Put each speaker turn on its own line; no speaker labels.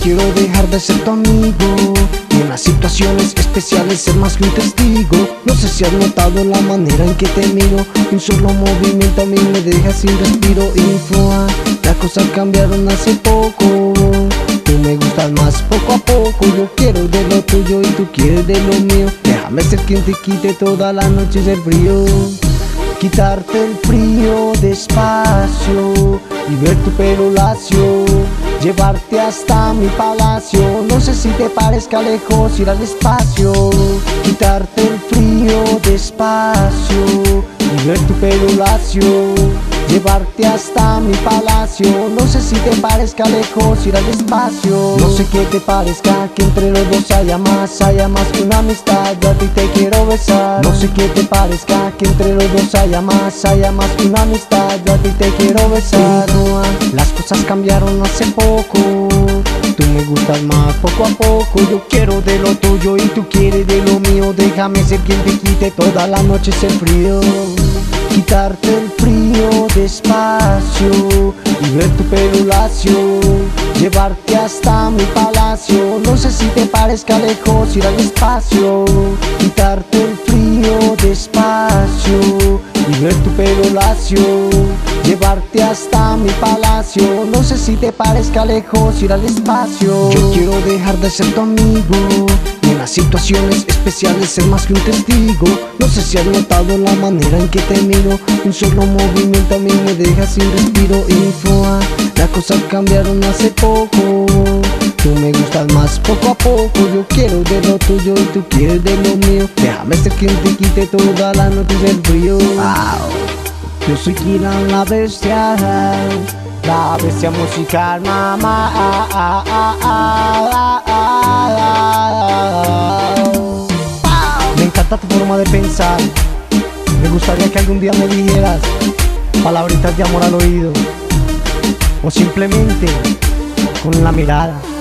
quiero dejar de ser tu amigo y en las situaciones especiales ser más que un testigo. No sé si has notado la manera en que te miro, un solo movimiento a mí me deja sin respiro. Info, las cosas cambiaron hace poco. Tú me gustas más poco a poco. Yo quiero de lo tuyo y tú quieres de lo mío. Déjame ser quien te quite todas las noches el frío. Quitarte el frío despacio y ver tu pelo lacio, llevarte hasta mi palacio. No sé si te parezca lejos, ir al espacio. Quitarte el frío despacio y ver tu pelo lacio, llevarte hasta mi palacio. No sé si te parezca lejos, ir al espacio. No sé qué te parezca, que entre los dos haya más que una amistad. Yo a ti te quiero besar. No sé qué te parezca, que entre los dos haya más que una amistad. Yo a ti te quiero besar. Las cosas cambiaron hace poco. Tú me gustas más poco a poco. Yo quiero de lo tuyo y tú quieres de lo mío. Déjame ser quien te quite todas las noches el frío. Quitarte el frío despacio y ver tu pelo lacio, llevarte hasta mi palacio. No sé si te parezca lejos, ir al espacio. Quitarte el frío despacio y ver tu pelo lacio, llevarte hasta mi palacio. No sé si te parezca lejos, ir al espacio. Yo quiero dejar de ser tu amigo y en las situaciones especiales ser más que un testigo. No sé si has notado la manera en que te miro, un solo movimiento a mí me deja sin respiro. Info, las cosas cambiaron hace poco. Tú me gustas más poco a poco. Yo quiero de lo tuyo y tú quieres de lo mío. Déjame ser quien te quite todas las noches del frío. Yo soy Kiran la bestia musical, mamá. Me encanta tu forma de pensar. Me gustaría que algún día me dijeras palabritas de amor al oído, o simplemente con la mirada.